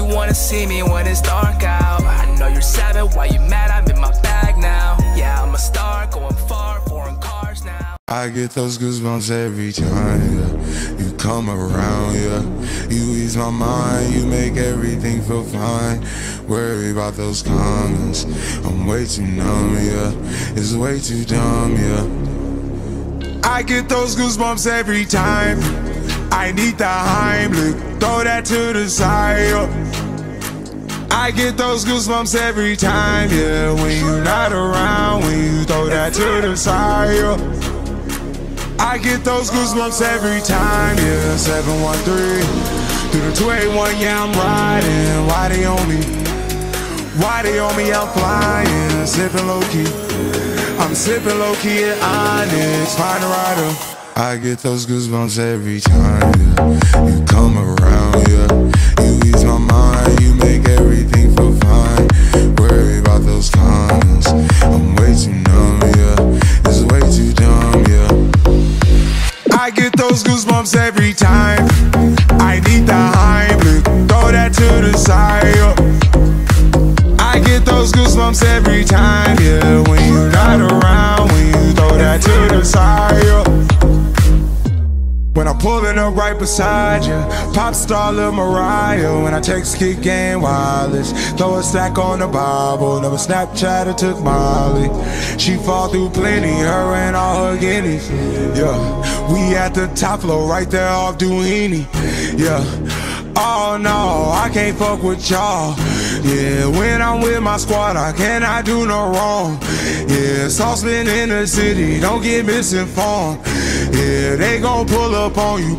you wanna see me when it's dark out. I know you're savage, why you mad? I'm in my bag now. Yeah, I'm a star, going far, foreign cars now. I get those goosebumps every time, yeah. You come around, yeah. You ease my mind, you make everything feel fine. Worry about those comments, I'm way too numb, yeah. It's way too dumb, yeah. I get those goosebumps every time. I need the Heimlich, throw that to the side, yeah. I get those goosebumps every time, yeah. When you're not around, when you throw that to the side, yeah. I get those goosebumps every time, yeah. 713 through the 281, yeah, I'm riding. Why they on me? Why they on me? I'm flying, sipping low key. I'm sipping low key at Onyx, find a rider. I get those goosebumps every time, yeah. You come around, yeah. You ease my mind, you make everything feel fine. Worry about those comments, I'm way too numb, yeah. It's way too dumb, yeah. I get those goosebumps every time. I need the Heimlich, throw that to the side, yeah. I get those goosebumps every time, yeah. When you're not around, when you throw that to the side, yeah. When I'm pulling up right beside you, pop star Lil Mariah. When I text Kick Game Wireless, throw a stack on the Bible. Never Snapchat or took Molly. She fall through plenty, her and all her guineas. Yeah, we at the top floor, right there off Duini. Yeah, oh no, I can't fuck with y'all. Yeah, when I'm with my squad, I cannot do no wrong. Yeah, saucepan in the city, don't get misinformed. Yeah, they gon' pull up on you.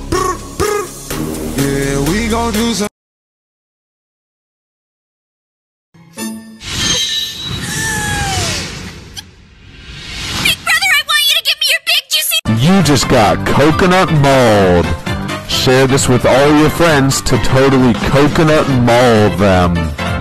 Yeah, we gon' do some. Big brother, I want you to give me your big juicy. You just got coconut mauled. Share this with all your friends to totally coconut maul them.